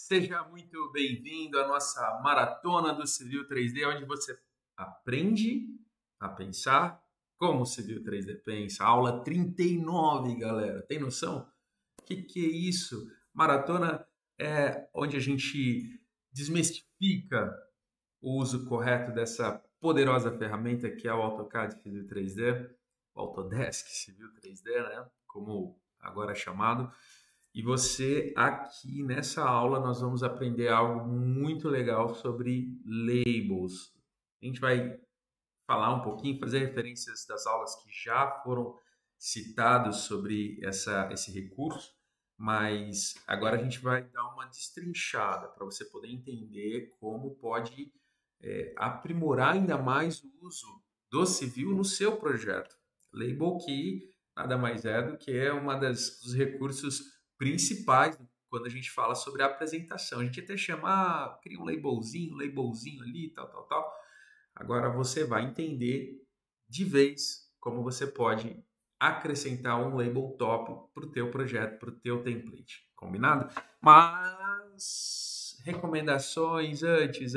Seja muito bem-vindo à nossa Maratona do Civil 3D, onde você aprende a pensar como o Civil 3D pensa. Aula 39, galera. Tem noção? Que é isso? Maratona é onde a gente desmistifica o uso correto dessa poderosa ferramenta que é o AutoCAD Civil 3D, o Autodesk Civil 3D, né? Como agora é chamado. E você, aqui nessa aula, nós vamos aprender algo muito legal sobre labels. A gente vai falar um pouquinho, fazer referências das aulas que já foram citados sobre esse recurso, mas agora a gente vai dar uma destrinchada para você poder entender como pode aprimorar ainda mais o uso do civil no seu projeto. Label que nada mais é do que dos recursos principais quando a gente fala sobre a apresentação. A gente até chama, cria um labelzinho ali, tal. Agora você vai entender de vez como você pode acrescentar um label top para o teu projeto, para o teu template. Combinado? Mas recomendações antes.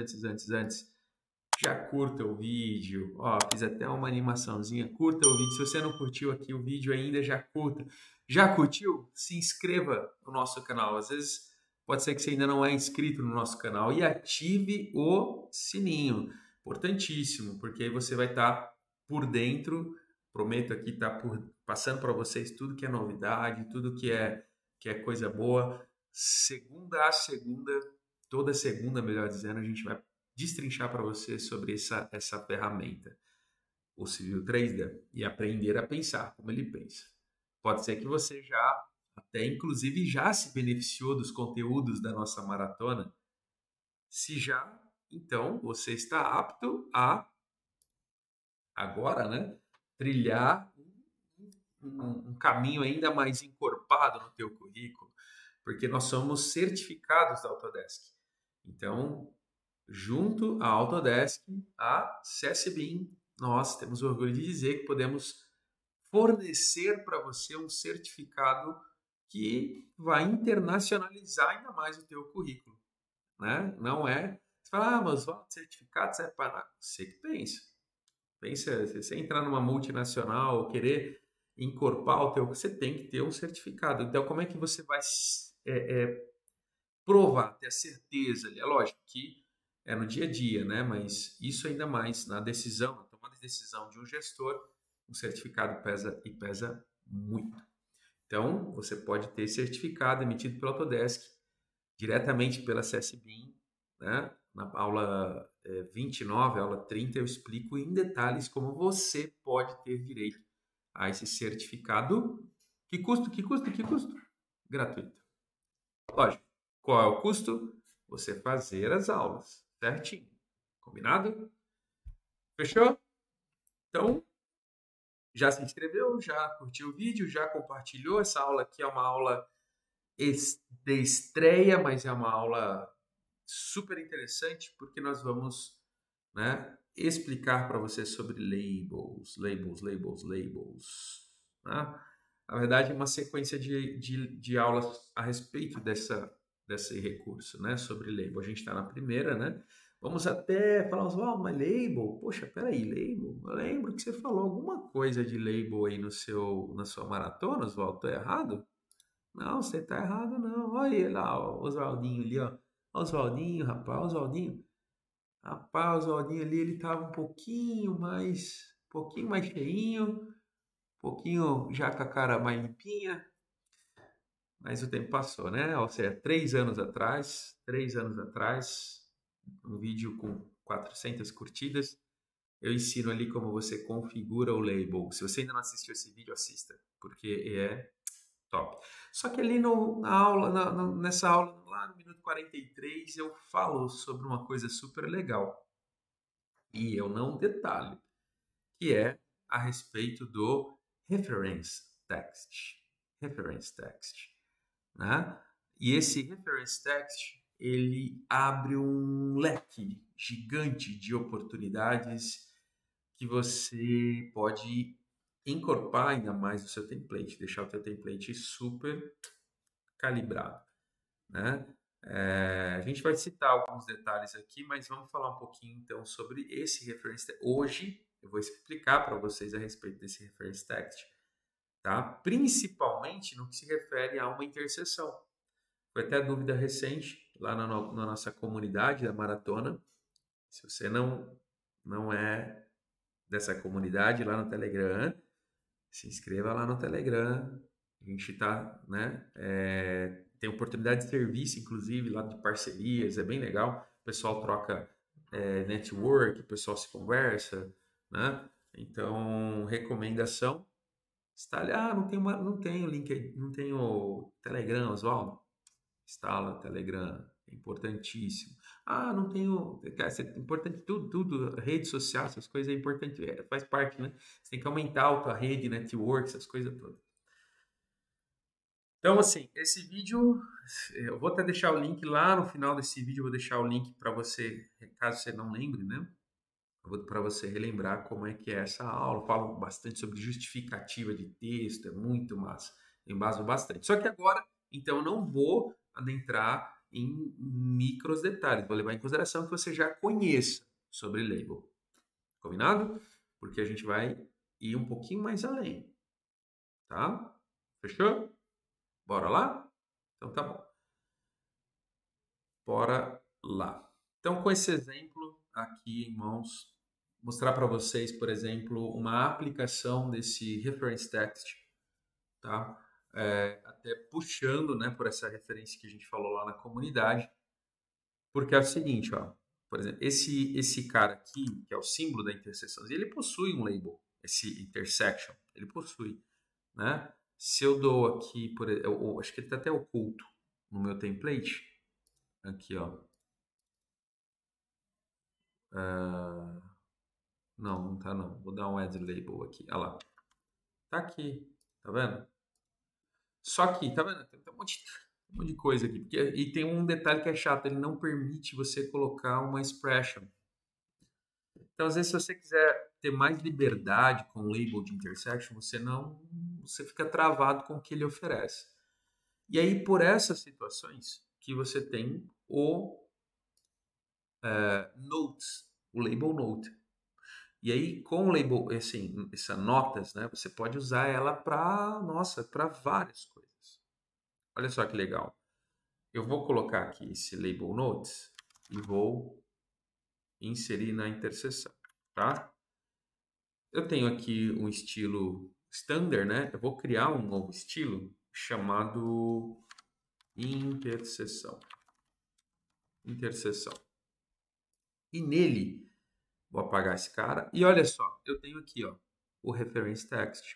Já curta o vídeo. Ó, fiz até uma animaçãozinha. Curta o vídeo. Se você não curtiu aqui o vídeo ainda, já curta. Já curtiu? Se inscreva no nosso canal. Às vezes pode ser que você ainda não é inscrito no nosso canal e ative o sininho. Importantíssimo, porque aí você vai estar por dentro. Prometo aqui estar passando para vocês tudo que é novidade, tudo que é coisa boa. Segunda a segunda, toda segunda, melhor dizendo, a gente vai destrinchar para você sobre essa ferramenta, o Civil 3D, e aprender a pensar como ele pensa. Pode ser que você até inclusive já se beneficiou dos conteúdos da nossa maratona. Se já, então você está apto a agora, né, trilhar um caminho ainda mais encorpado no teu currículo, porque nós somos certificados da Autodesk. Então, junto à Autodesk, a CSBIM, nós temos orgulho de dizer que podemos fornecer para você um certificado que vai internacionalizar ainda mais o teu currículo, né? Não é, você fala, mas o certificado serve para nada. Você que pensa, se você entrar numa multinacional, querer encorpar o teu, você tem que ter um certificado. Então, como é que você vai provar, ter a certeza ali? É lógico que é no dia a dia, né? Mas isso ainda mais na decisão, na tomada de decisão de um gestor, o certificado pesa muito. Então, você pode ter certificado emitido pela Autodesk, diretamente pela CSBIM, né? Na aula 29, aula 30, eu explico em detalhes como você pode ter direito a esse certificado. Que custo? Gratuito. Lógico. Qual é o custo? Você fazer as aulas, certinho. Combinado? Fechou? Então, já se inscreveu? Já curtiu o vídeo? Já compartilhou? Essa aula aqui é uma aula de estreia, mas é uma aula super interessante porque nós vamos, né, explicar para você sobre labels. Né? Na verdade, é uma sequência de aulas a respeito desse recurso, né, sobre label. A gente está na primeira, né? Vamos até falar, Oswaldo, mas label? Poxa, peraí, label? Eu lembro que você falou alguma coisa de label aí na sua maratona, Oswaldo. Tô errado? Não, você tá errado, não. Olha lá, o Oswaldinho ali, ó. Oswaldinho, rapaz, Oswaldinho. Rapaz, o Oswaldinho ali, ele tava um pouquinho mais cheinho, um pouquinho já com a cara mais limpinha, mas o tempo passou, né? Ou seja, 3 anos atrás, um vídeo com 400 curtidas, eu ensino ali como você configura o label. Se você ainda não assistiu esse vídeo, assista, porque é top. Só que ali nessa aula, lá no minuto 43, eu falo sobre uma coisa super legal. E eu não detalho, que é a respeito do reference text. Reference text, né? E esse reference text, ele abre um leque gigante de oportunidades que você pode encorpar ainda mais no seu template, deixar o teu template super calibrado, né? A gente vai citar alguns detalhes aqui, mas vamos falar um pouquinho então sobre esse reference text. Hoje eu vou explicar para vocês a respeito desse reference text, tá? Principalmente no que se refere a uma interseção. Foi até dúvida recente lá na nossa comunidade da maratona. Se você não é dessa comunidade lá no Telegram, se inscreva lá no Telegram. A gente tá, né? Tem oportunidade de serviço, inclusive, lá de parcerias, é bem legal. O pessoal troca network, o pessoal se conversa, né? Então, recomendação. Está ali, não tenho link, não tenho Telegram, Oswaldo. Instala Telegram, é importantíssimo. Não tenho, cara, é importante tudo, rede social, essas coisas é importante, faz parte, né? Você tem que aumentar a tua rede, network, essas coisas todas. Então, assim, esse vídeo, eu vou até deixar o link lá no final desse vídeo, eu vou deixar o link para você, caso você não lembre, né? Para você relembrar como é que é essa aula. Eu falo bastante sobre justificativa de texto, é muito massa, eu embaso bastante. Só que agora, então, eu não vou adentrar em micros detalhes, vou levar em consideração que você já conheça sobre label. Combinado? Porque a gente vai ir um pouquinho mais além, tá? Fechou? Bora lá? Então tá bom. Bora lá. Então, com esse exemplo aqui em mãos, mostrar para vocês, por exemplo, uma aplicação desse reference text, tá? Até puxando, né, por essa referência que a gente falou lá na comunidade, porque é o seguinte, ó, por exemplo, esse cara aqui, que é o símbolo da interseção, ele possui um label, esse intersection, ele possui, né? Se eu dou aqui, eu acho que ele está até oculto no meu template, aqui, ó. Não tá não. Vou dar um add label aqui. Olha lá. Tá aqui. Tá vendo? Só que, tá vendo? Tem um monte de coisa aqui. E tem um detalhe que é chato. Ele não permite você colocar uma expression. Então, às vezes, se você quiser ter mais liberdade com o label de intersection, você fica travado com o que ele oferece. E aí, por essas situações, que você tem o notes, o label note. E aí, com o label, assim, essa notas, né, você pode usar ela para várias coisas. Olha só que legal. Eu vou colocar aqui esse label notes e vou inserir na interseção, tá? Eu tenho aqui um estilo standard, né? Eu vou criar um novo estilo chamado interseção. Interseção. E nele, vou apagar esse cara. E olha só, eu tenho aqui, ó, o reference text.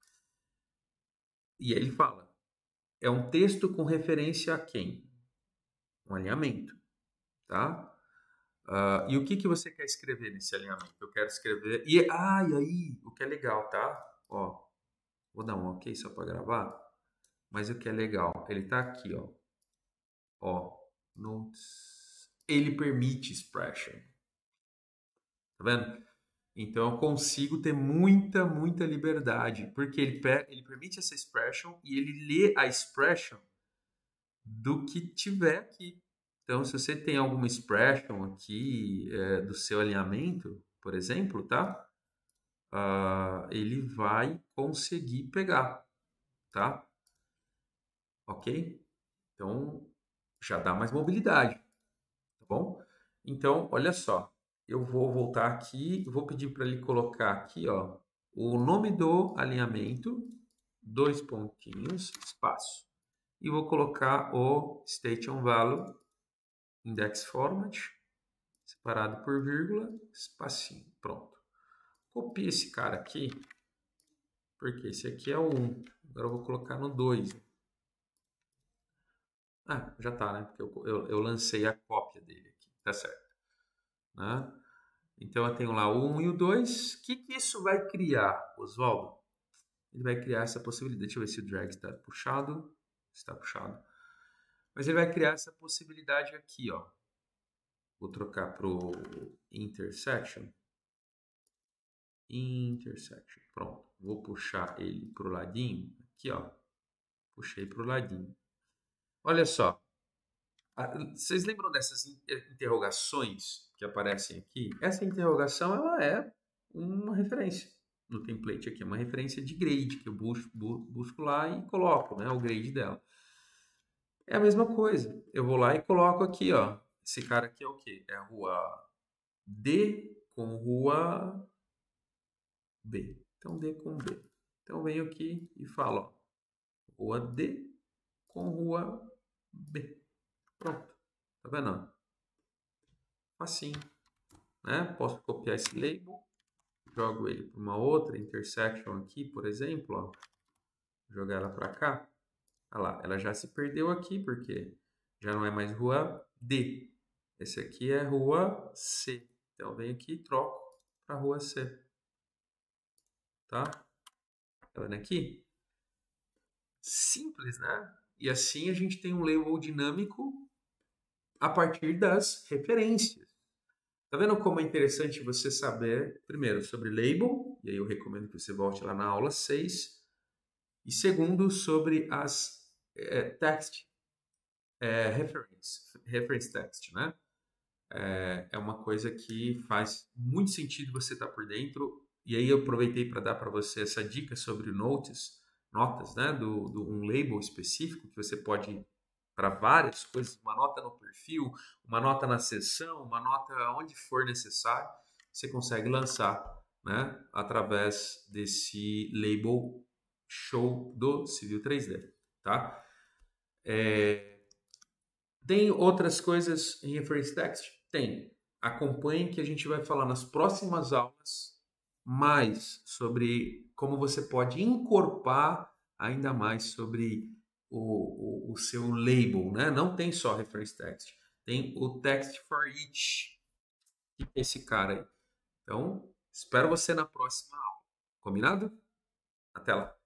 E ele fala, é um texto com referência a quem? Um alinhamento, tá? E o que você quer escrever nesse alinhamento? Eu quero escrever... E aí, o que é legal, tá? Ó, vou dar um ok só para gravar. Mas o que é legal, ele tá aqui, ó. Ó, notes. Ele permite expression. Tá vendo? Então eu consigo ter muita liberdade, porque ele permite essa expression e ele lê a expression do que tiver aqui. Então, se você tem alguma expression aqui do seu alinhamento, por exemplo, tá? Ele vai conseguir pegar, tá? Ok? Então, já dá mais mobilidade, tá bom? Então, olha só, eu vou voltar aqui, vou pedir para ele colocar aqui, ó, o nome do alinhamento, 2 pontinhos, espaço. E vou colocar o station value, index format, separado por vírgula, espacinho, pronto. Copia esse cara aqui, porque esse aqui é o 1. Agora eu vou colocar no 2. Já tá, né? Porque eu lancei a cópia dele aqui, tá certo. Né? Então eu tenho lá o 1 e o 2. O que isso vai criar, Oswaldo? Ele vai criar essa possibilidade. Deixa eu ver se o drag está puxado. Está puxado. Mas ele vai criar essa possibilidade aqui, ó. Vou trocar para o intersection. Intersection. Pronto. Vou puxar ele para o ladinho. Aqui, ó. Puxei para o ladinho. Olha só. Vocês lembram dessas interrogações que aparecem aqui? Essa interrogação ela é uma referência no template aqui, é uma referência de grade que eu busco lá e coloco, né, o grade dela. É a mesma coisa. Eu vou lá e coloco aqui, ó. Esse cara aqui é o quê? É a rua D com rua B. Então D com B. Então eu venho aqui e falo, ó, rua D com rua B. Pronto. Tá vendo? Assim, né? Posso copiar esse label, jogo ele para uma outra intersection aqui, por exemplo, ó. Jogar ela para cá. Olha lá, ela já se perdeu aqui porque já não é mais rua D. Esse aqui é rua C. Então eu venho aqui e troco para rua C. Tá? Tá vendo aqui? Simples, né? E assim a gente tem um label dinâmico a partir das referências. Tá vendo como é interessante você saber, primeiro, sobre label, e aí eu recomendo que você volte lá na aula 6, e segundo, sobre as text, reference text, né? É uma coisa que faz muito sentido você estar por dentro, e aí eu aproveitei para dar para você essa dica sobre notas, né, do um label específico que você pode para várias coisas, uma nota no perfil, uma nota na sessão, uma nota onde for necessário, você consegue lançar, né, através desse label show do Civil 3D, tá? Tem outras coisas em Reference Text? Tem. Acompanhe que a gente vai falar nas próximas aulas mais sobre como você pode incorporar ainda mais sobre o seu label, né? Não tem só Reference Text, tem o Text for Each, que é esse cara aí. Então, espero você na próxima aula. Combinado? Até lá.